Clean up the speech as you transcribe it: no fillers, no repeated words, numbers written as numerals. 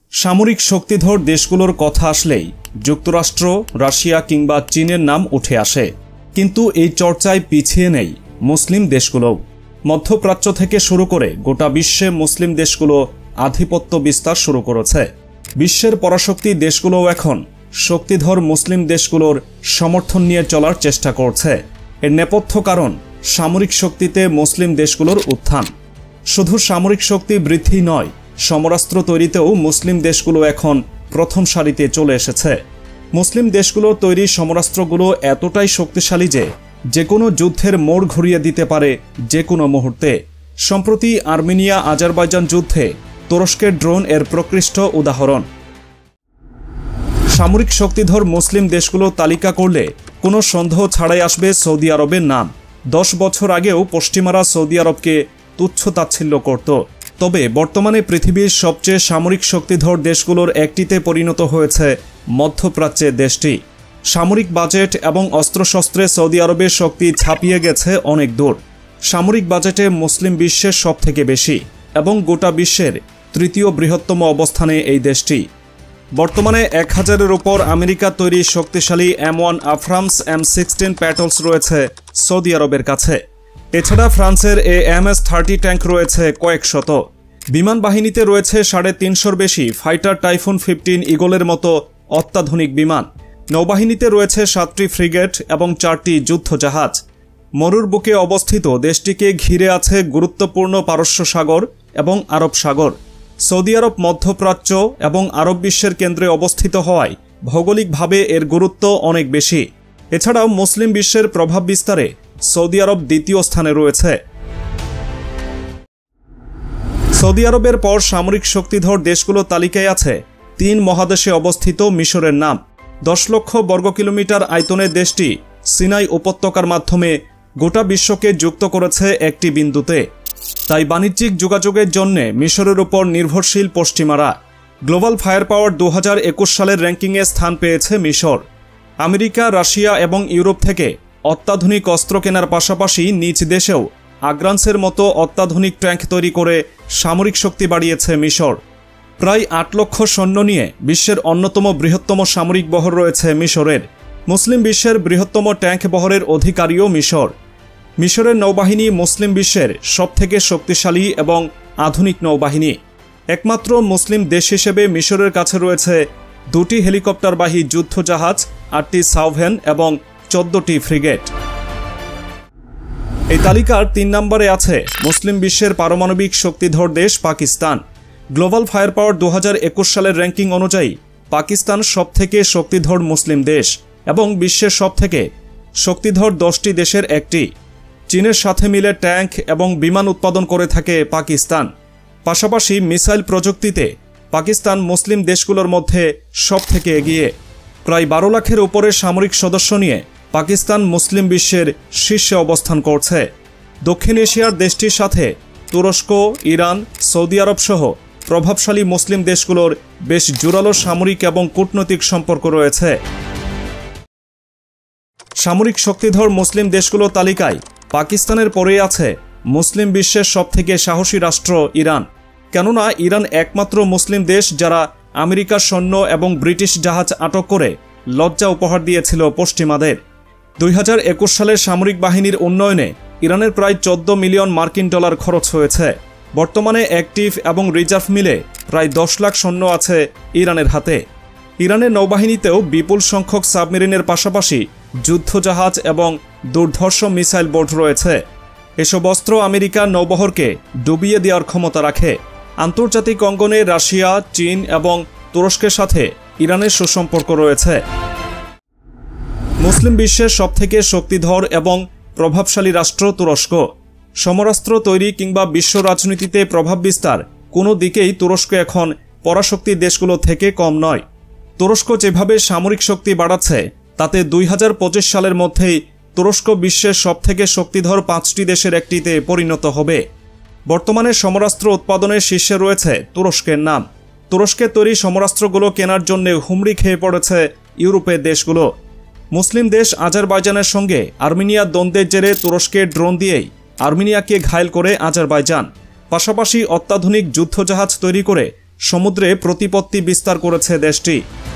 সামরিক শক্তিধর দেশগুলোর কথা আসলেই যুক্তরাষ্ট্র, রাশিয়া কিংবা চীনের নাম উঠে আসে। কিন্তু এই চর্চায় পিছিয়ে নেই মুসলিম দেশগুলোও। মধ্যপ্রাচ্য থেকে শুরু করে গোটা বিশ্বে মুসলিম দেশগুলো আধিপত্য বিস্তার শুরু করেছে। বিশ্বের পরাশক্তি দেশগুলোও এখন শক্তিধর মুসলিম দেশগুলোর সমর্থন নিয়ে চলার চেষ্টা করছে। এর নেপথ্য কারণ সামরিক শক্তিতে মুসলিম দেশগুলোর উত্থান। শুধু সামরিক শক্তি বৃদ্ধি নয়, সমরাস্ত্র তৈরিতেও মুসলিম দেশগুলো এখন প্রথম সারিতে চলে এসেছে। মুসলিম দেশগুলোর তৈরি সমরাস্ত্রগুলো এতটাই শক্তিশালী যে কোনো যুদ্ধের মোড় ঘুরিয়ে দিতে পারে যে কোনো মুহূর্তে। সম্প্রতি আর্মেনিয়া আজারবাইজান যুদ্ধে তুরস্কের ড্রোন এর প্রকৃষ্ট উদাহরণ। সামরিক শক্তিধর মুসলিম দেশগুলো তালিকা করলে কোনো সন্দেহ ছাড়াই আসবে সৌদি আরবের নাম। 10 বছর আগেও পশ্চিমারা সৌদি আরবকে তুচ্ছ তাচ্ছিল্য করত। তবে বর্তমানে পৃথিবীর সবচেয়ে সামরিক শক্তিধর দেশগুলোর একটিতে পরিণত হয়েছে মধ্যপ্রাচ্যের দেশটি। সামরিক বাজেট এবং অস্ত্রশস্ত্রে সৌদি আরবের শক্তি ছাপিয়ে গেছে অনেক দূর। সামরিক বাজেটে মুসলিম বিশ্বের সবথেকে বেশি এবং গোটা বিশ্বের তৃতীয় বৃহত্তম অবস্থানে এই দেশটি। বর্তমানে 1000-এর উপর আমেরিকা তৈরি শক্তিশালী M1 আব্রামস M16 প্যাটলস রয়েছে সৌদি আরবের কাছে। এছাড়া ফ্রান্সের AMS-30 ট্যাঙ্ক রয়েছে কয়েক শত। বিমান বাহিনীতে রয়েছে 350-র বেশি ফাইটার টাইফুন 15 ইগলের মতো অত্যাধুনিক বিমান। নৌবাহিনীতে রয়েছে 7টি ফ্রিগেট এবং 4টি যুদ্ধজাহাজ। মরুর বুকে অবস্থিত দেশটিকে ঘিরে আছে গুরুত্বপূর্ণ পারস্য সাগর এবং আরব সাগর। সৌদি আরব মধ্যপ্রাচ্য এবং আরব বিশ্বের কেন্দ্রে অবস্থিত হওয়ায় ভৌগোলিকভাবে এর গুরুত্ব অনেক বেশি। এছাড়াও মুসলিম বিশ্বের প্রভাব বিস্তারে সৌদি আরব দ্বিতীয় স্থানে রয়েছে। সৌদি আরবের পর সামরিক শক্তিধর দেশগুলো তালিকায় আছে 3 মহাদেশে অবস্থিত মিশরের নাম। 10 লক্ষ বর্গ কিলোমিটার আয়তনের দেশটি সিনাই উপত্যকার মাধ্যমে গোটা বিশ্বকে যুক্ত করেছে একটি বিন্দুতে। তাই বাণিজ্যিক যোগাযোগের জন্য মিশরের উপর নির্ভরশীল পশ্চিমারা। গ্লোবাল ফায়ার পাওয়ার 2021 সালের র্যাঙ্কিংয়ে স্থান পেয়েছে মিশর। আমেরিকা, রাশিয়া এবং ইউরোপ থেকে অত্যাধুনিক অস্ত্র কেনার পাশাপাশি নিজ দেশেও আগ্রান্সের মতো অত্যাধুনিক ট্যাঙ্ক তৈরি করে সামরিক শক্তি বাড়িয়েছে মিশর। প্রায় 8 লক্ষ সৈন্য নিয়ে বিশ্বের অন্যতম বৃহত্তম সামরিক বহর রয়েছে মিশরের। মুসলিম বিশ্বের বৃহত্তম ট্যাঙ্ক বহরের অধিকারীও মিশর। মিশরের নৌবাহিনী মুসলিম বিশ্বের সবথেকে শক্তিশালী এবং আধুনিক নৌবাহিনী। একমাত্র মুসলিম দেশ হিসেবে মিশরের কাছে রয়েছে 2টি হেলিকপ্টারবাহী যুদ্ধজাহাজ, 8টি সাউভেন এবং 14টি ফ্রিগেট। এই তালিকার 3 নম্বরে আছে মুসলিম বিশ্বের পারমাণবিক শক্তিধর দেশ পাকিস্তান। গ্লোবাল ফায়ার পাওয়ার 2021 সালের র্যাঙ্কিং অনুযায়ী পাকিস্তান সবথেকে শক্তিধর মুসলিম দেশ এবং বিশ্বের সবথেকে শক্তিধর 10টি দেশের একটি। চীনের সাথে মিলে ট্যাঙ্ক এবং বিমান উৎপাদন করে থাকে পাকিস্তান। পাশাপাশি মিসাইল প্রযুক্তিতে পাকিস্তান মুসলিম দেশগুলোর মধ্যে সবথেকে এগিয়ে। প্রায় 12 লাখের উপরে সামরিক সদস্য নিয়ে পাকিস্তান মুসলিম বিশ্বের শীর্ষে অবস্থান করছে। দক্ষিণ এশিয়ার দেশটির সাথে তুরস্ক, ইরান, সৌদি আরব সহ প্রভাবশালী মুসলিম দেশগুলোর বেশ জোরালো সামরিক এবং কূটনৈতিক সম্পর্ক রয়েছে। সামরিক শক্তিধর মুসলিম দেশগুলো তালিকায় পাকিস্তানের পরেই আছে মুসলিম বিশ্বের সবথেকে সাহসী রাষ্ট্র ইরান। কেননা ইরান একমাত্র মুসলিম দেশ যারা আমেরিকার সৈন্য এবং ব্রিটিশ জাহাজ আটক করে লজ্জা উপহার দিয়েছিল পশ্চিমাদের। 2021 সালের সামরিক বাহিনীর উন্নয়নে ইরানের প্রায় 14 মিলিয়ন মার্কিন ডলার খরচ হয়েছে। বর্তমানে অ্যাক্টিভ এবং রিজার্ভ মিলে প্রায় 10 লাখ সৈন্য আছে ইরানের হাতে। ইরানের নৌবাহিনীতেও বিপুল সংখ্যক সাবমেরিনের পাশাপাশি যুদ্ধজাহাজ এবং দুর্ধর্ষ মিসাইল বোট রয়েছে। এসব অস্ত্র আমেরিকার নৌবহরকে ডুবিয়ে দেওয়ার ক্ষমতা রাখে। আন্তর্জাতিক অঙ্গনে রাশিয়া, চীন এবং তুরস্কের সাথে ইরানের সুসম্পর্ক রয়েছে। মুসলিম বিশ্বের সবথেকে শক্তিধর এবং প্রভাবশালী রাষ্ট্র তুরস্ক। সমরাস্ত্র তৈরি কিংবা বিশ্ব রাজনীতিতে প্রভাব বিস্তার কোনো দিকেই তুরস্ক এখন পরাশক্তি দেশগুলো থেকে কম নয়। তুরস্ক যেভাবে সামরিক শক্তি বাড়াচ্ছে তাতে 2025 সালের মধ্যেই তুরস্ক বিশ্বের সবথেকে শক্তিধর 5টি দেশের একটিতে পরিণত হবে। বর্তমানে সমরাস্ত্র উৎপাদনের শীর্ষে রয়েছে তুরস্কের নাম। তুরস্কের তৈরি সমরাস্ত্রগুলো কেনার জন্য হুমড়ি খেয়ে পড়েছে ইউরোপের দেশগুলো। মুসলিম দেশ আজারবাইজানের সঙ্গে আর্মেনিয়ার দ্বন্দ্বের জেরে তুরস্কের ড্রোন দিয়েই আর্মেনিয়াকে ঘায়েল করে আজারবাইজান। পাশাপাশি অত্যাধুনিক যুদ্ধজাহাজ তৈরি করে সমুদ্রে প্রতিপত্তি বিস্তার করেছে দেশটি।